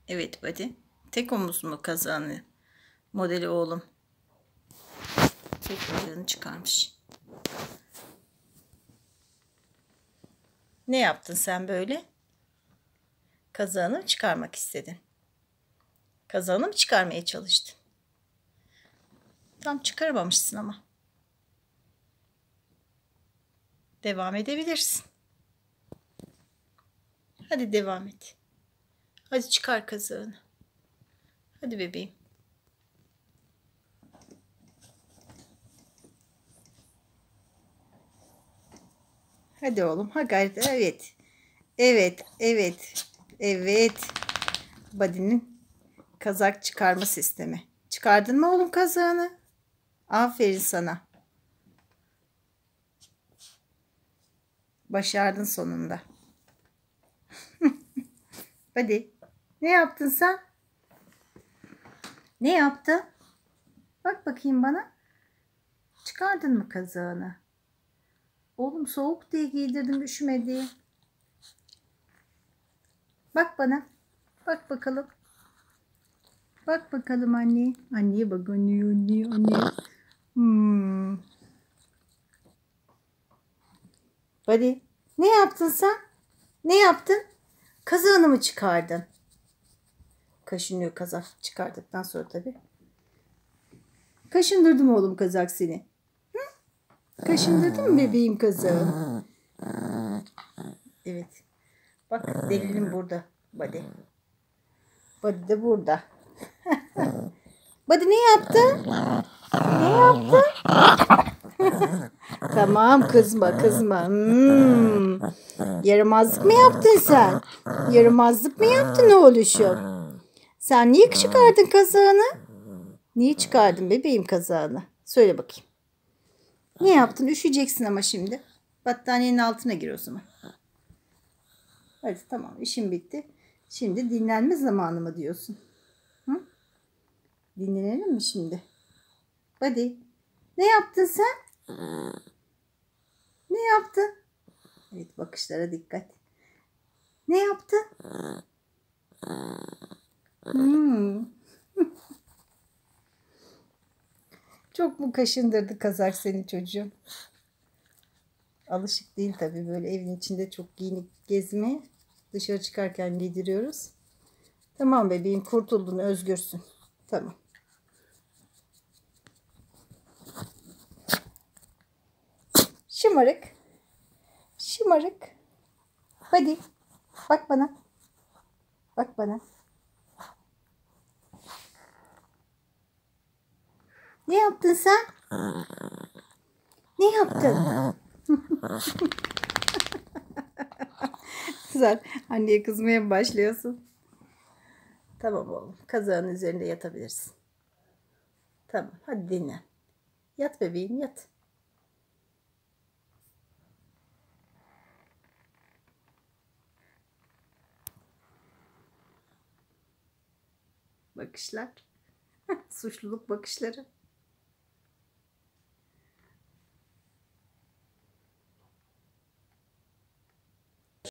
Evet buddy. Tek omuz mu kazanı? Modeli oğlum. Tek bacağını çıkarmış. Ne yaptın sen böyle? Kazağını mı çıkarmak istedin? Kazağını mı çıkarmaya çalıştın? Tam çıkaramamışsın ama. Devam edebilirsin. Hadi devam et. Hadi çıkar kazağını. Hadi bebeğim. Hadi oğlum. Ha gayret. Evet. Evet. Evet. Evet. Buddy'nin kazak çıkarma sistemi. Çıkardın mı oğlum kazağını? Aferin sana. Başardın sonunda. Hadi. Ne yaptın sen? Ne yaptın? Bak bakayım bana. Çıkardın mı kazağını? Oğlum soğuk diye giydirdim, üşüme diye. Bak bana. Bak bakalım. Bak bakalım anne. Anneye bak, anne. Hadi. Ne yaptın sen? Ne yaptın? Kazağını mı çıkardın? Kaşınıyor kazak çıkardıktan sonra tabii. Kaşındırdım oğlum kazak seni. Hı? Kaşındırdın mı bebeğim kazağı? Evet. Bak delilim burada. Buddy. Buddy de burada. Buddy ne yaptı? Ne yaptı? Tamam kızma. Yaramazlık mı yaptın sen? Yaramazlık mı yaptın oğluşum? Sen niye çıkardın kazağını? Niye çıkardın bebeğim kazağını? Söyle bakayım. Ne yaptın? Üşüyeceksin ama şimdi. Battaniyenin altına gir o zaman. Hadi tamam, işim bitti. Şimdi dinlenme zamanı mı diyorsun? Hı? Dinlenelim mi şimdi? Hadi. Ne yaptın sen? Ne yaptın? Evet, bakışlara dikkat. Ne yaptın? Çok mu kaşındırdı kazak seni çocuğum? Alışık değil tabii böyle evin içinde çok giyinip gezmeye. Dışarı çıkarken giydiriyoruz. Tamam bebeğim, kurtuldun, özgürsün. Tamam. Şımarık. Şımarık. Hadi. Bak bana. Bak bana. Ne yaptın sen? Ne yaptın? Güzel. Anneye kızmaya mı başlıyorsun? Tamam oğlum. Kazağın üzerinde yatabilirsin. Tamam. Hadi dinlen. Yat bebeğim, yat. Bakışlar. Suçluluk bakışları.